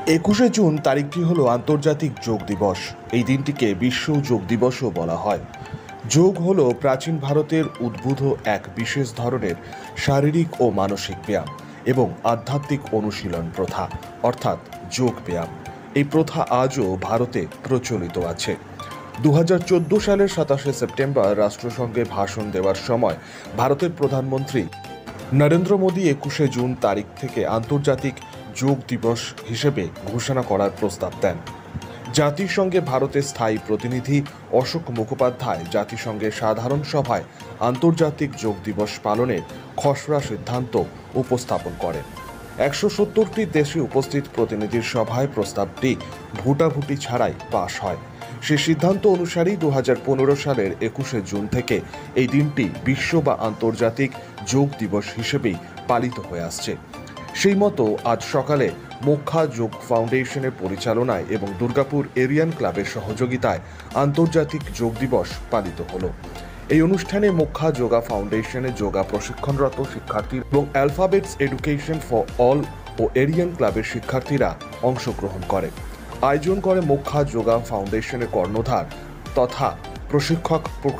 21শে June তারিখটি হলো আন্তর্জাতিক যোগ দিবস। এই দিনটিকে বিশ্ব যোগ দিবসও বলা হয়। যোগ হলো প্রাচীন ভারতের উদ্ভূত এক বিশেষ ধরনের শারীরিক ও মানসিক ব্যায়াম এবং আধ্যাত্মিক অনুশীলন প্রথা, অর্থাৎ যোগ ব্যায়াম। এই প্রথা আজও ভারতে প্রচলিত আছে। 2014 সালের 27শে সেপ্টেম্বর রাষ্ট্রসংঘে ভাষণ দেওয়ার সময় ভারতের প্রধানমন্ত্রী নরেন্দ্র মোদী 21শে জুন তারিখ থেকে আন্তর্জাতিক যোগ দিবস হিসেবে ঘোষণা করার প্রস্তাব দেন। জাতিসংঘে ভারতের স্থায়ী প্রতিনিধি অশোক মুখোপাধ্যায় জাতিসংঘের সাধারণ সভায় আন্তর্জাতিক যোগ দিবস পালনের খসড়া সিদ্ধান্ত উপস্থাপন করেন। 170টি দেশে উপস্থিত প্রতিনিধির সভায় প্রস্তাবটি ভোটাভুটি ছাড়াই পাশ হয়। সে সিদ্ধান্ত অনুসারেই 2015 সালের 21শে জুন থেকে এই দিনটি বিশ্ব বা আন্তর্জাতিক যোগ দিবস হিসেবেই পালিত হয়ে আসছে। সেই মতো আজ সকালে মোক্ষা যোগ ফাউন্ডেশনের পরিচালনায় এবং দুর্গাপুর এরিয়ান ক্লাবের সহযোগিতায় আন্তর্জাতিক যোগ দিবস পালিত হলো। এই অনুষ্ঠানে মোক্ষা যোগা ফাউন্ডেশনে যোগা প্রশিক্ষণরত শিক্ষার্থী এবং অ্যালফাবেটস এডুকেশন ফর অল ও এরিয়ান ক্লাবের শিক্ষার্থীরা অংশগ্রহণ করে। আয়োজন করে মোক্ষা যোগা ফাউন্ডেশনের কর্ণধার তথা প্রশিক্ষক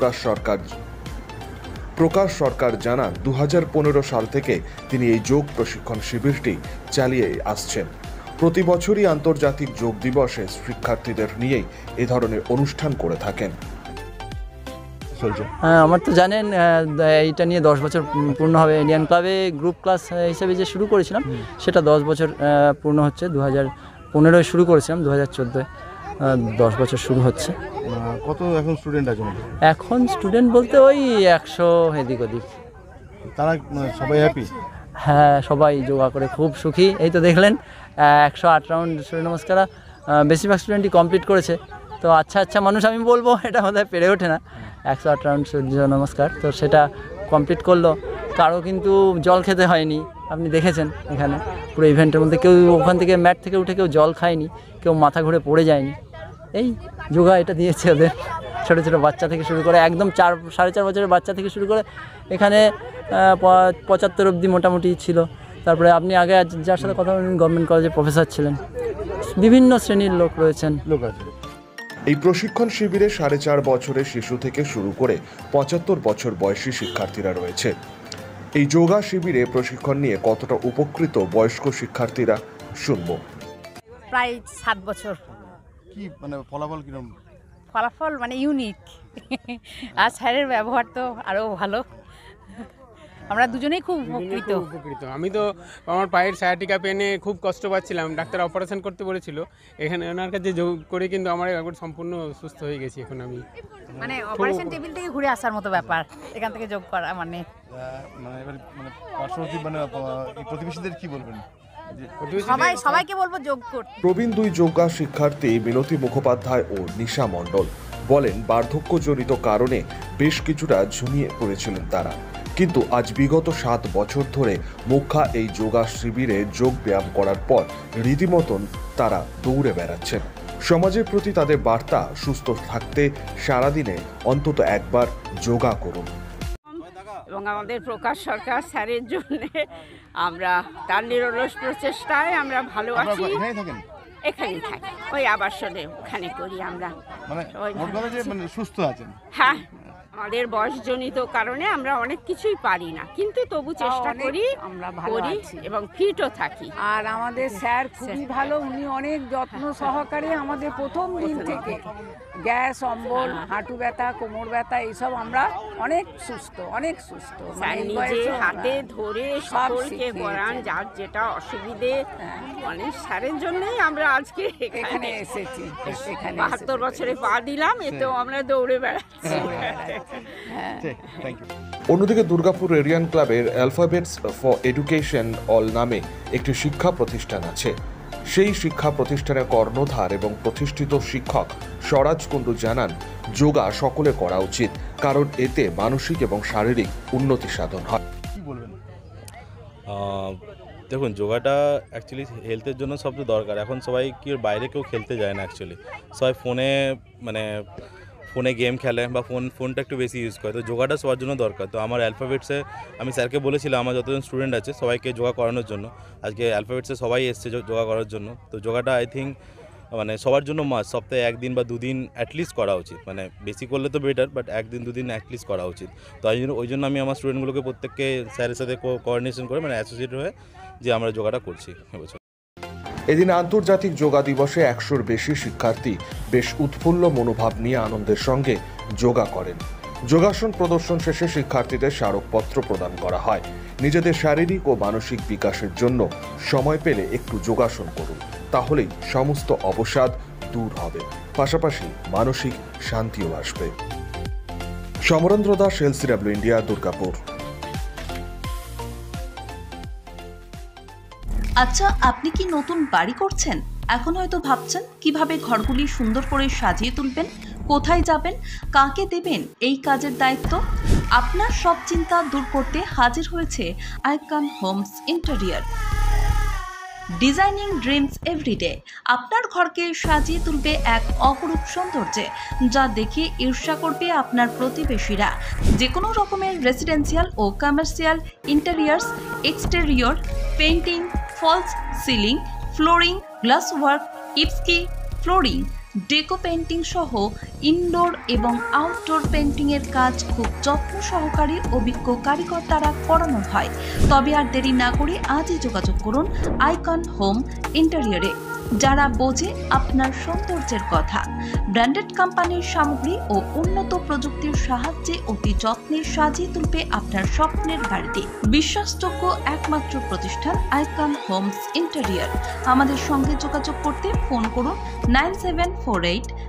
প্রকাশ সরকার জানান, 2015 সাল থেকে তিনি এই যোগ প্রশিক্ষণ শিবিরটি চালিয়ে আসছেন। প্রতি বছরই আন্তর্জাতিক যোগ দিবসে শিক্ষার্থীদের নিয়েই এ ধরনের অনুষ্ঠান করে থাকেন। আমার তো জানেন এইটা নিয়ে 10 বছর পূর্ণ হবে। ইন্ডিয়ান ক্লাবে গ্রুপ ক্লাস হিসেবে যে শুরু করেছিলাম সেটা 10 বছর পূর্ণ হচ্ছে। 2015 শুরু করেছিলাম, 2014 10 বছর শুরু হচ্ছে। কত এখন স্টুডেন্ট আছে? এখন স্টুডেন্ট বলতে ওই 100 এদিক ওদিক। তারা সবাই হ্যাপি? হ্যাঁ, সবাই যোগা করে খুব সুখী। এই তো দেখলেন 108 রাউন্ড সূর্য নমস্কার বেশিরভাগ স্টুডেন্টই কমপ্লিট করেছে। তো আচ্ছা মানুষ আমি বলবো, এটা বোধহয় পেরে ওঠে না 108 রাউন্ড সূর্য নমস্কার। তো সেটা কমপ্লিট করলো। কারো কিন্তু জল খেতে হয়নি, আপনি দেখেছেন এখানে পুরো ইভেন্টের মধ্যে কেউ ওখান থেকে ম্যাট থেকে উঠে কেউ জল খায়নি, কেউ মাথা ঘুরে পড়ে যায়নি। এই যোগা এটা দিয়েছে ওদের। ছোটো ছোটো বাচ্চা থেকে শুরু করে একদম 4-4.5 বছরের বাচ্চা থেকে শুরু করে এখানে 75 অবধি মোটামুটি ছিল। তারপরে আপনি আগে যার সাথে কথা বলেন গভর্নমেন্ট কলেজে প্রফেসর ছিলেন, বিভিন্ন শ্রেণীর লোক রয়েছেন। এই প্রশিক্ষণ শিবিরে 4.5 বছরের শিশু থেকে শুরু করে 75 বছর বয়সী শিক্ষার্থীরা রয়েছে। এই যোগা শিবিরে প্রশিক্ষণ নিয়ে কতটা উপকৃত বয়স্ক শিক্ষার্থীরা শুনব। প্রায় 7 বছর। কি মানে ফলাফল কিরকম? ফলাফল মানে ইউনিক। আর স্যারের ব্যবহার তো আরও ভালো। আমরা দুজনেই খুব উপকৃত। আমি তো আমার পায়ের সায়াটিকা পেনে খুব কষ্ট পাচ্ছিলাম, ডাক্তার অপারেশন করতে বলেছিল। এখানে ওনার কাছে যোগ করে কিন্তু আমার একবার সম্পূর্ণ সুস্থ হয়ে গেছি। এখন আমি মানে অপারেশন টেবিল থেকে ঘুরে আসার মতো ব্যাপার এখান থেকে যোগ করা মানে প্রতিবেশীদের কি বলবেন? সবাইকে বলবো যোগ করতে। প্রবীণ 2 যোগা শিক্ষার্থী মিনতি মুখোপাধ্যায় ও নিশা মণ্ডল বলেন, বার্ধক্যজনিত কারণে বেশ কিছুটা ঝুমিয়ে পড়েছিলেন তারা, কিন্তু আজ বিগত 7 বছর ধরে মোক্ষা এই যোগা শিবিরে যোগ ব্যায়াম করার পর রীতিমতন তারা দৌড়ে বেড়াচ্ছেন। সমাজের প্রতি তাদের বার্তা, সুস্থ থাকতে সারাদিনে অন্তত একবার যোগা করুন। এবং আমাদের প্রকাশ সরকার স্যারের জন্য আমরা তার নিরলস প্রচেষ্টায় আমরা ভালো আছি। এখানেই থাকি, ওই আবাসনে ওখানে করি আমরা। মানে সুস্থ আছেন? হ্যাঁ, আমাদের বয়সজনিত কারণে আমরা অনেক কিছুই পারি না, কিন্তু তবু চেষ্টা করি আমরা করি এবং ফিটও থাকি। আর আমাদের স্যার খুবই ভালো, উনি অনেক যত্ন সহকারে আমাদের প্রথম দিন থেকে গ্যাস, অম্বল, হাঁটু ব্যথা, কোমর ব্যথা এইসব আমরা অনেক সুস্থ। স্যার নিজে হাতে ধরে সকলকে করান, যার যেটা অসুবিধে অনেক স্যারের জন্যই আমরা আজকে এখানে এসেছি। 72 বছরে পা দিলাম, এতেও আমরা দৌড়ে বেড়াচ্ছি। অন্যদিকে দুর্গাপুর এরিয়ান ক্লাবের অ্যালফাবেটস ফর এডুকেশন অল নামে একটি শিক্ষা প্রতিষ্ঠান আছে। সেই শিক্ষা প্রতিষ্ঠানের কর্ণধার এবং প্রতিষ্ঠিত শিক্ষক স্বরাজ কুণ্ডু জানান, যোগা সকলে করা উচিত, কারণ এতে মানসিক এবং শারীরিক উন্নতি সাধন হয়। কি বলবেন? দেখুন, যোগাটা অ্যাকচুয়ালি হেলথের জন্য সবচেয়ে দরকার। এখন সবাই কি বাইরে কেউ খেলতে যায় না, অ্যাকচুয়ালি সবাই ফোনে গেম খেলে বা ফোনটা একটু বেশি ইউজ করে, তো যোগাটা সবার জন্য দরকার। তো আমার অ্যালফাবেটসে আমি স্যারকে বলেছিলাম আমার যতজন স্টুডেন্ট আছে সবাইকে যোগা করানোর জন্য। আজকে অ্যালফাবেটসে সবাই এসছে যোগা করার জন্য। তো যোগাটা আই থিঙ্ক মানে সবার জন্য মাস্ট, সপ্তাহে 1 দিন বা 2 দিন অ্যাটলিস্ট করা উচিত। মানে বেশি করলে তো বেটার, বাট 1 দিন 2 দিন অ্যাটলিস্ট করা উচিত। তো ওই জন্য আমি আমার স্টুডেন্টগুলোকে প্রত্যেককে স্যারের সাথে কোঅর্ডিনেশন করে মানে অ্যাসোসিয়েট হয়ে যে আমরা যোগাটা করছি এবছর। এদিন আন্তর্জাতিক যোগা দিবসে 100-র বেশি শিক্ষার্থী বেশ উৎফুল্ল মনোভাব নিয়ে আনন্দের সঙ্গে যোগা করেন। যোগাসন প্রদর্শন শেষে শিক্ষার্থীদের স্মারকপত্র প্রদান করা হয়। নিজেদের শারীরিক ও মানসিক বিকাশের জন্য সময় পেলে একটু যোগাসন করুন, তাহলেই সমস্ত অবসাদ দূর হবে, পাশাপাশি মানসিক শান্তিও আসবে। Samarendra Das, LCW India, Durgapur. আচ্ছা, আপনি কি নতুন বাড়ি করছেন? এখন হয়তো ভাবছেন কিভাবে ঘরগুলি সুন্দর করে সাজিয়ে তুলবেন, কোথায় যাবেন, কাকে দেবেন এই কাজের দায়িত্ব। আপনার সব চিন্তা দূর করতে হাজির হয়েছে icon homes interior. Designing dreams everyday আপনার ঘরকে সাজিয়ে তুলবে এক অপরূপ সৌন্দর্যে, যা দেখে ঈর্ষা করবে আপনার প্রতিবেশীরা। যে কোনো রকমের রেসিডেন্সিয়াল ও commercial interiors, exterior, painting, false ceiling, flooring, glass work, ইপস্কি ফ্লোরিং, ডেকো পেইন্টিং সহ ইনডোর এবং আউটডোর পেইন্টিংয়ের কাজ খুব যত্ন সহকারে অভিজ্ঞ কারিগর দ্বারা করানো হয়। তবে আর দেরি না করে আজই যোগাযোগ করুন আইকন হোম ইন্টেরিয়রে, যারা বোঝে আপনার সৌন্দর্যের কথা। ব্র্যান্ডেড কোম্পানির সামগ্রী ও উন্নত প্রযুক্তির সাহায্যে অতি যত্নে সাজিয়ে তুলবে আপনার স্বপ্নের বাড়িতে। বিশ্বাসযোগ্য একমাত্র প্রতিষ্ঠান আইকন হোমস ইন্টেরিয়র। আমাদের সঙ্গে যোগাযোগ করতে ফোন করুন 9748